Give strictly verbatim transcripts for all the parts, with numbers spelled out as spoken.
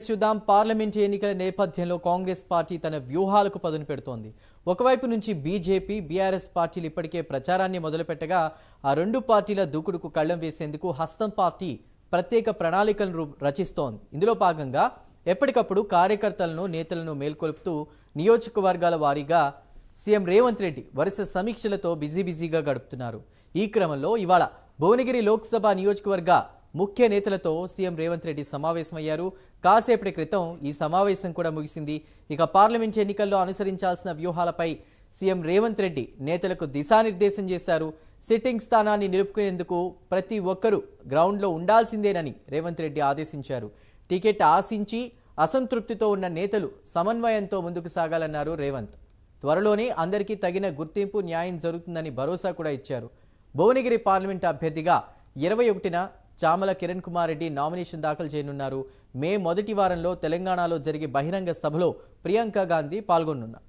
Details చూద్దాం. Parliament ఎన్నికల నేపథ్యంలో కాంగ్రెస్ పార్టీ తన వ్యూహాలకు పదును పెడుతోంది. ఒకవైపు నుంచి బీజేపీ, బీఆర్ఎస్ పార్టీలు ఇప్పటికే ప్రచారాన్ని మొదలుపెట్టగా ఆ రెండు పార్టీల దూకుడుకు కళ్లం వేసేందుకు హస్తం పార్టీ ప్రత్యేక ప్రణాళికలను రచిస్తోంది. ఇందులో భాగంగా ఎప్పటికప్పుడు కార్యకర్తలను, నేతలను మేల్కొల్పుతూ నియోజకవర్గాల వారీగా సీఎం రేవంత్ రెడ్డి వరుస సమీక్షలతో బిజీ బిజీగా గడుపుతున్నారు. ఈ క్రమంలో ఇవాళ భువనగిరి లోక్సభ నియోజకవర్గ ముఖ్య నేతలతో సీఎం రేవంత్ రెడ్డి సమావేశమయ్యారు. కాసేపటి క్రితం ఈ సమావేశం కూడా ముగిసింది. ఇక పార్లమెంట్ ఎన్నికల్లో అనుసరించాల్సిన వ్యూహాలపై సీఎం రేవంత్ రెడ్డి నేతలకు దిశానిర్దేశం చేశారు. సిట్టింగ్ స్థానాన్ని నిలుపుకునేందుకు ప్రతి ఒక్కరూ గ్రౌండ్లో ఉండాల్సిందేనని రేవంత్ రెడ్డి ఆదేశించారు. టికెట్ ఆశించి అసంతృప్తితో ఉన్న నేతలు సమన్వయంతో ముందుకు సాగాలన్నారు రేవంత్. త్వరలోనే అందరికీ తగిన గుర్తింపు, న్యాయం జరుగుతుందని భరోసా కూడా ఇచ్చారు. భువనగిరి పార్లమెంట్ అభ్యర్థిగా ఇరవై ఒకటిన చామల కిరణ్ కుమార్ రెడ్డి నామినేషన్ దాఖలు చేయనున్నారు. మే మొదటి వారంలో తెలంగాణలో జరిగే బహిరంగ సభలో ప్రియాంక గాంధీ పాల్గొనున్నారు.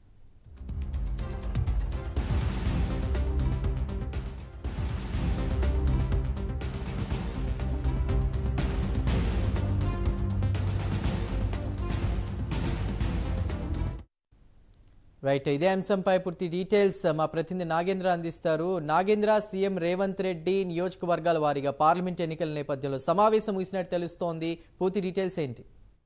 రైట్, ఇదే అంశంపై పూర్తి డీటెయిల్స్ మా ప్రతినిధి నాగేంద్ర అందిస్తారు. నాగేంద్ర, సీఎం రేవంత్ రెడ్డి నియోజకవర్గాల వారీగా పార్లమెంట్ ఎన్నికల నేపథ్యంలో సమావేశం ముగిసినట్టు తెలుస్తోంది. పూర్తి డీటెయిల్స్ ఏంటి?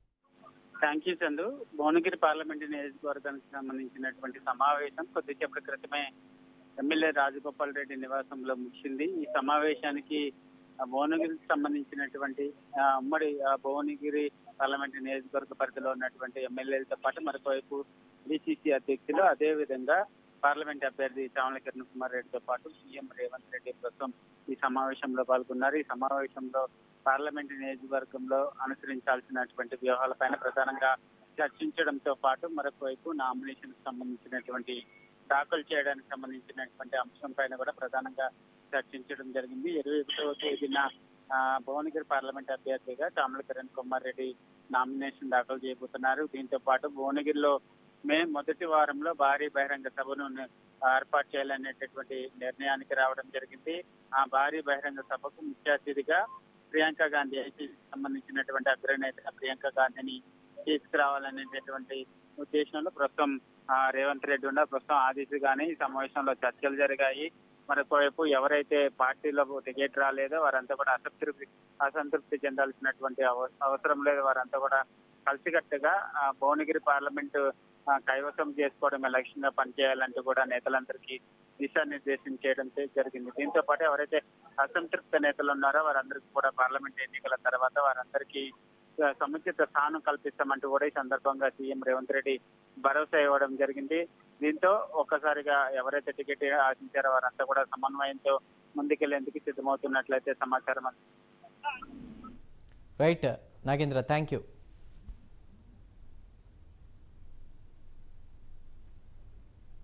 Thank you Chandu. Bhuvanagiri parliament నియోజకవర్గానికి సంబంధించినటువంటి సమావేశం కొద్దిసేపటి క్రితమే ఎమ్మెల్యే రాజగోపాల్ రెడ్డి నివాసంలో ముగిసింది. ఈ సమావేశానికి భువనగిరికి సంబంధించినటువంటి ఉమ్మడి భువనగిరి పార్లమెంట్ నియోజకవర్గ పరిధిలో ఉన్నటువంటి ఎమ్మెల్యేలతో పాటు మరొకవైపు డీసీసీ అధ్యక్షులు, అదేవిధంగా పార్లమెంట్ అభ్యర్థి చామల కిరణ్ కుమార్ రెడ్డితో పాటు సీఎం రేవంత్ రెడ్డి ప్రస్తుతం ఈ సమావేశంలో పాల్గొన్నారు. ఈ సమావేశంలో పార్లమెంట్ నియోజకవర్గంలో అనుసరించాల్సినటువంటి వ్యూహాలపైన ప్రధానంగా చర్చించడంతో పాటు మరొక వైపు నామినేషన్ కు సంబంధించినటువంటి దాఖలు చేయడానికి సంబంధించినటువంటి అంశం పైన కూడా ప్రధానంగా చర్చించడం జరిగింది. ఇరవై ఒకటవ తేదీన భువనగిరి పార్లమెంట్ అభ్యర్థిగా చామల కిరణ్ కుమార్ రెడ్డి నామినేషన్ దాఖలు చేయబోతున్నారు. దీంతో పాటు భువనగిరిలో మే మొదటి వారంలో భారీ బహిరంగ సభను ఏర్పాటు చేయాలనేటటువంటి నిర్ణయానికి రావడం జరిగింది. ఆ భారీ బహిరంగ సభకు ముఖ్య అతిథిగా ప్రియాంక గాంధీ, ఐసీసీకి సంబంధించినటువంటి అగ్రనేత ప్రియాంక గాంధీని తీసుకురావాలనేటటువంటి ఉద్దేశంలో ప్రస్తుతం రేవంత్ రెడ్డి ఉన్న ప్రస్తుతం ఆదిశగానే ఈ సమావేశంలో చర్చలు జరిగాయి. మరొకవైపు ఎవరైతే పార్టీలో టికెట్ రాలేదో వారంతా కూడా అసంతృప్తి అసంతృప్తి చెందాల్సినటువంటి అవసరం లేదు. వారంతా కూడా కలిసికట్టుగా భువనగిరి పార్లమెంటు కైవసం చేసుకోవడం లక్ష్యంగా పనిచేయాలంటూ కూడా నేతలందరికీ దిశానిర్దేశం చేయడం జరిగింది. దీంతో పాటు ఎవరైతే అసంతృప్త నేతలు ఉన్నారో వారందరికీ కూడా పార్లమెంట్ ఎన్నికల తర్వాత వారందరికీ సముచిత స్థానం కల్పిస్తామంటూ కూడా ఈ సందర్భంగా సీఎం రేవంత్ రెడ్డి భరోసా ఇవ్వడం జరిగింది. దీంతో ఒక్కసారిగా ఎవరైతే టికెట్ ఆశించారో వారంతా కూడా సమన్వయంతో ముందుకెళ్లేందుకు సిద్ధమవుతున్నట్లయితే సమాచారం. Right Nagendra, thank you.